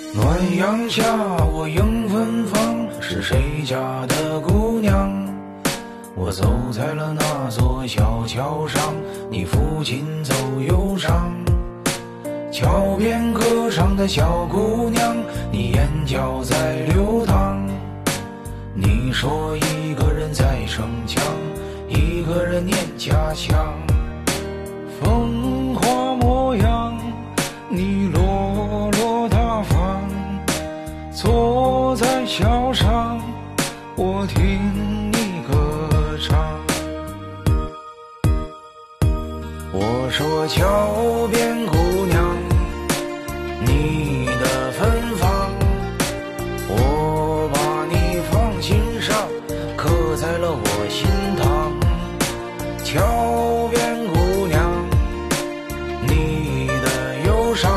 暖阳下，我迎芬芳，是谁家的姑娘？我走在了那座小桥上，你抚琴奏忧伤。桥边歌唱的小姑娘，你眼角在流淌。你说一个人在逞强，一个人念家乡。风华模样，你落落大方，坐在桥上，我听你歌唱。我说桥边姑娘，你的芬芳，我把你放心上，刻在了我心膛。桥边姑娘，你的忧伤，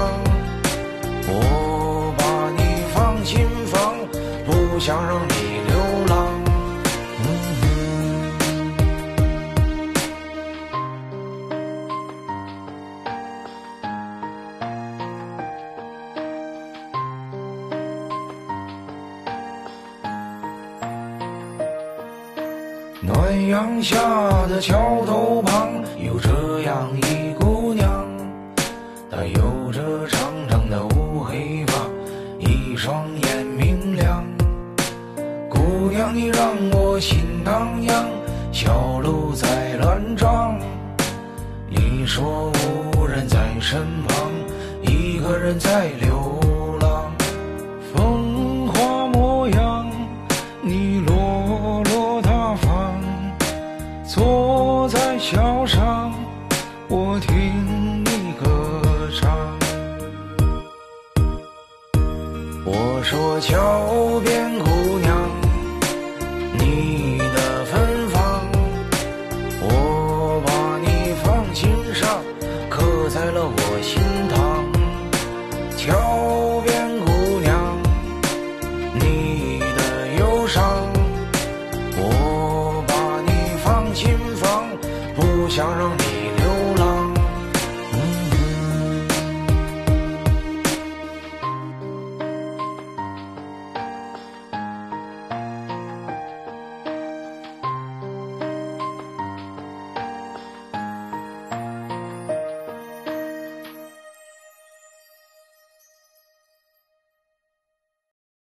我把你放心房，不想让你流浪。暖阳下的桥头旁，有这样一姑娘，她有着长长的乌黑发，一双眼明亮。姑娘你让我心荡漾，小鹿在乱撞。你说无人在身旁，一个人在流浪。风华模样，你落落大方，坐在桥上，我听你歌唱。我说桥边